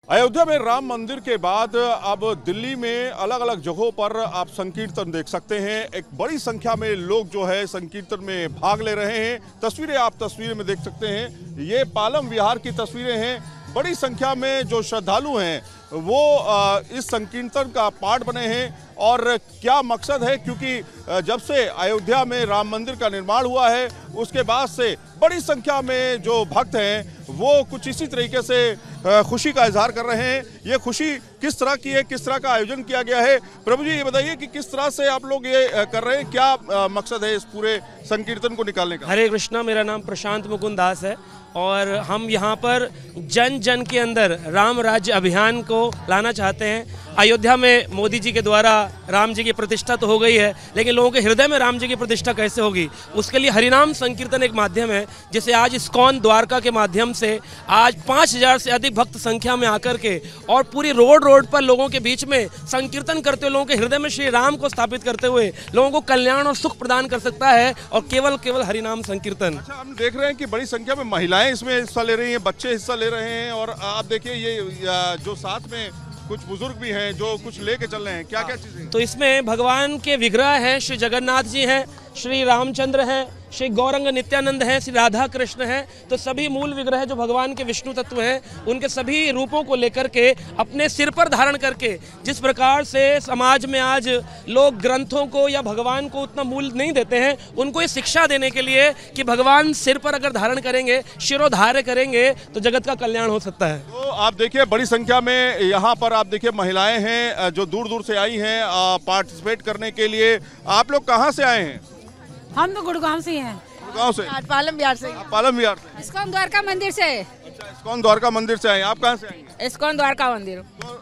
अयोध्या में राम मंदिर के बाद अब दिल्ली में अलग अलग जगहों पर आप संकीर्तन देख सकते हैं। एक बड़ी संख्या में लोग जो है संकीर्तन में भाग ले रहे हैं। तस्वीरें आप तस्वीरें में देख सकते हैं, ये पालम विहार की तस्वीरें हैं। बड़ी संख्या में जो श्रद्धालु हैं वो इस संकीर्तन का पार्ट बने हैं। और क्या मकसद है, क्योंकि जब से अयोध्या में राम मंदिर का निर्माण हुआ है उसके बाद से बड़ी संख्या में जो भक्त हैं वो कुछ इसी तरीके से खुशी का इजहार कर रहे हैं। ये खुशी किस तरह की है, किस तरह का आयोजन किया गया है? प्रभु जी ये बताइए कि किस तरह से आप लोग ये कर रहे हैं, क्या मकसद है इस पूरे संकीर्तन को निकालने का? हरे कृष्णा, मेरा नाम प्रशांत मुकुंद दास है और हम यहाँ पर जन जन के अंदर राम राज्य अभियान को लाना चाहते हैं। अयोध्या में मोदी जी के द्वारा राम जी की प्रतिष्ठा तो हो गई है, लेकिन लोगों के हृदय में राम जी की प्रतिष्ठा कैसे होगी, उसके लिए हरिनाम संकीर्तन एक माध्यम है, जिसे आज इस्कॉन द्वारका के माध्यम से आज 5000 से अधिक भक्त संख्या में आकर के और पूरी रोड पर लोगों के बीच में संकीर्तन करते हुए लोगों के हृदय में श्री राम को स्थापित करते हुए लोगों को कल्याण और सुख प्रदान कर सकता है, और केवल हरिनाम संकीर्तन। अच्छा, हम देख रहे हैं कि बड़ी संख्या में महिलाएं इसमें हिस्सा ले रही हैं, बच्चे हिस्सा ले रहे हैं, और आप देखिए ये जो साथ में कुछ बुजुर्ग भी हैं जो कुछ लेके चल रहे हैं। क्या क्या चीजें? तो इसमें भगवान के विग्रह हैं, श्री जगन्नाथ जी हैं, श्री रामचंद्र हैं, श्री गौरंग नित्यानंद हैं, श्री राधा कृष्ण हैं। तो सभी मूल विग्रह जो भगवान के विष्णु तत्व हैं उनके सभी रूपों को लेकर के अपने सिर पर धारण करके, जिस प्रकार से समाज में आज लोग ग्रंथों को या भगवान को उतना मूल्य नहीं देते हैं, उनको ये शिक्षा देने के लिए कि भगवान सिर पर अगर धारण करेंगे, शिरोधार्य करेंगे तो जगत का कल्याण हो सकता है। तो आप देखिए बड़ी संख्या में यहाँ पर आप देखिए महिलाएं हैं जो दूर दूर से आई हैं पार्टिसिपेट करने के लिए। आप लोग कहाँ से आए हैं? हम तो गुड़गांव से हैं। गुड़गांव से? पालम विहार से। पालम विहार से? इस्कॉन द्वारका मंदिर से। अच्छा, इस्कॉन द्वारका मंदिर से आए। आप कहाँ से आएंगे? इस्कॉन द्वारका मंदिर।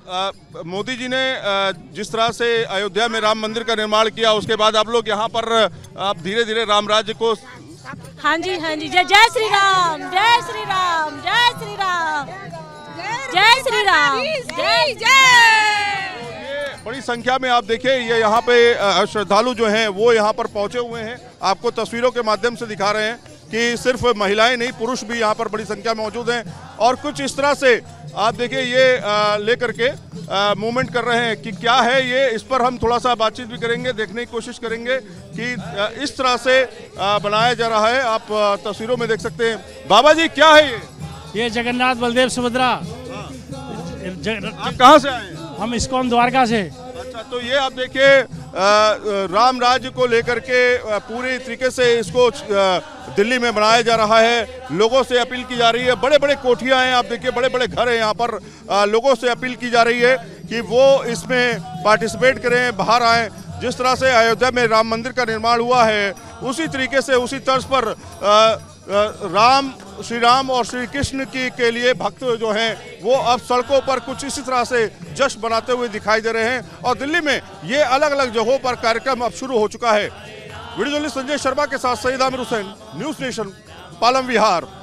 तो मोदी जी ने जिस तरह से अयोध्या में राम मंदिर का निर्माण किया, उसके बाद आप लोग यहाँ पर आप धीरे धीरे राम राज्य को। हाँ जी हाँ जी, जय जय श्री राम, जय श्री राम, जय श्री राम, जय श्री राम, जय जय। बड़ी संख्या में आप देखिए ये यहाँ पे श्रद्धालु जो हैं वो यहाँ पर पहुँचे हुए हैं। आपको तस्वीरों के माध्यम से दिखा रहे हैं कि सिर्फ महिलाएं नहीं, पुरुष भी यहाँ पर बड़ी संख्या में मौजूद हैं। और कुछ इस तरह से आप देखिए ये लेकर के मूवमेंट कर रहे हैं कि क्या है ये, इस पर हम थोड़ा सा बातचीत भी करेंगे, देखने की कोशिश करेंगे कि इस तरह से बनाया जा रहा है। आप तस्वीरों में देख सकते हैं। बाबा जी क्या है ये जगन्नाथ बलदेव सुभद्रा। आप कहाँ से आए हैं? हम इस्कॉन द्वारका से। अच्छा, तो ये आप देखिए राम राज्य को लेकर के पूरी तरीके से इसको दिल्ली में बनाया जा रहा है। लोगों से अपील की जा रही है, बड़े बड़े कोठियां हैं, आप देखिए बड़े बड़े घर हैं यहाँ पर। लोगों से अपील की जा रही है कि वो इसमें पार्टिसिपेट करें, बाहर आएँ। जिस तरह से अयोध्या में राम मंदिर का निर्माण हुआ है उसी तरीके से, उसी तर्ज पर श्री राम और श्री कृष्ण के लिए भक्त जो हैं वो अब सड़कों पर कुछ इसी तरह से जश्न बनाते हुए दिखाई दे रहे हैं। और दिल्ली में ये अलग अलग जगहों पर कार्यक्रम अब शुरू हो चुका है। वीडियो जर्नलिस्ट संजय शर्मा के साथ सईद आमिर हुसैन, न्यूज़ नेशन, पालम विहार।